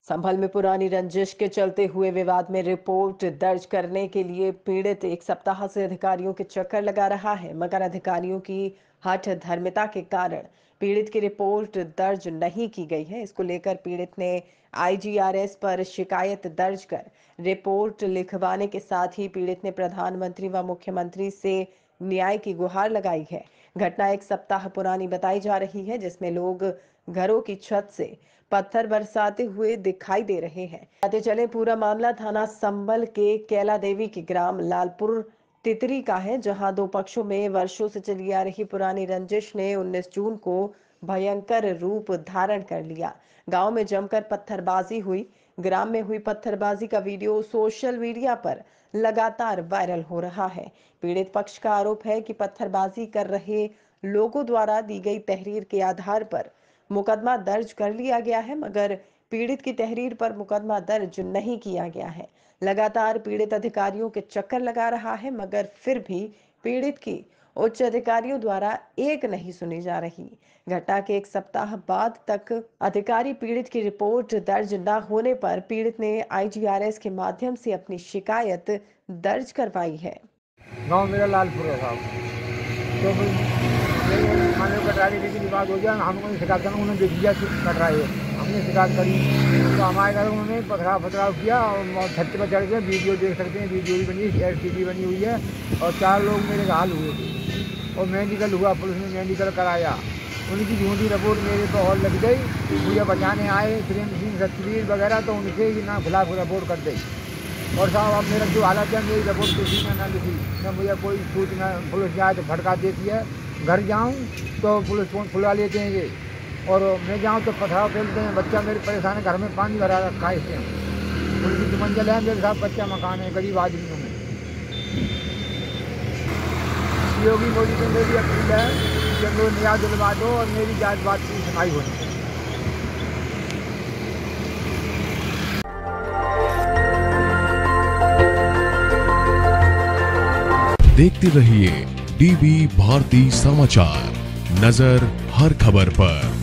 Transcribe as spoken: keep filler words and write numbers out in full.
संभल में पुरानी रंजिश के चलते हुए विवाद में रिपोर्ट दर्ज करने के लिए पीड़ित एक सप्ताह से अधिकारियों के चक्कर लगा रहा है, मगर अधिकारियों की हठ धर्मिता के कारण पीड़ित की रिपोर्ट दर्ज नहीं की गई है। इसको लेकर पीड़ित ने आईजीआरएस पर शिकायत दर्ज कर रिपोर्ट लिखवाने के साथ ही पीड़ित ने प्रधानमंत्री व मुख्यमंत्री से न्याय की गुहार लगाई है। घटना एक सप्ताह पुरानी बताई जा रही है, जिसमें लोग घरों की छत से पत्थर बरसाते हुए दिखाई दे रहे हैं। बताते चले, पूरा मामला थाना संबल के कैला देवी के ग्राम लालपुर तितरी का है, जहां दो पक्षों में वर्षों से चली आ रही पुरानी रंजिश ने उन्नीस जून को भयंकर रूप धारण कर लिया। गांव में जमकर पत्थरबाजी हुई। ग्राम में हुई पत्थरबाजी का वीडियो सोशल मीडिया पर लगातार वायरल हो रहा है। पीड़ित पक्ष का आरोप है कि पत्थरबाजी कर रहे लोगों द्वारा दी गई तहरीर के आधार पर मुकदमा दर्ज कर लिया गया है, मगर पीड़ित की तहरीर पर मुकदमा दर्ज नहीं किया गया है। लगातार पीड़ित अधिकारियों के चक्कर लगा रहा है, मगर फिर भी पीड़ित की उच्च अधिकारियों द्वारा एक नहीं सुनी जा रही। घटना के एक सप्ताह बाद तक अधिकारी पीड़ित की रिपोर्ट दर्ज न होने पर पीड़ित ने आईजीआरएस के माध्यम से अपनी शिकायत दर्ज करवाई है। गांव मेरा लालपुर है साहब, तो खाने को कटरा की बात हो गया, हमको शिकायत करना, उन्होंने देख लिया कटरा है, हमने शिकायत करी तो हमारे घर उन्होंने पथराव पथराव किया और छत पर चढ़ के वीडियो देख सकते हैं, वीडियो भी बनी, एल सी डी बनी हुई है और चार लोग मेरे घायल हुए थे और मेडिकल हुआ, पुलिस ने मेडिकल कराया। उनकी झूठी रिपोर्ट मेरे पर और लग गई, मुझे बचाने आए प्रेम सिंह सतवीर वगैरह, तो उनसे ही ना खिलाफ रिपोर्ट कर दी। और साहब अब मेरा जो हालत है, मेरी रिपोर्ट किसी ने ना लिखी, न मुझे कोई सूचना, पुलिस जाए तो फटका देती है, घर जाऊं तो पुलिस फोन खुला लेते हैं ये, और मैं जाऊं तो पथराव फैलते हैं, बच्चा मेरे परेशान है, घर में पानी भरा रखा है इससे। उनकी जो मंजिल है मेरे साथ बच्चा मकान है, गरीब आदमियों में। योगी मोदी से मेरी अपील है कि वो न्याय दिलवा दो और मेरी जात बात की सुनाई होनी। देखते रहिए डीवी भारती समाचार, नजर हर खबर पर।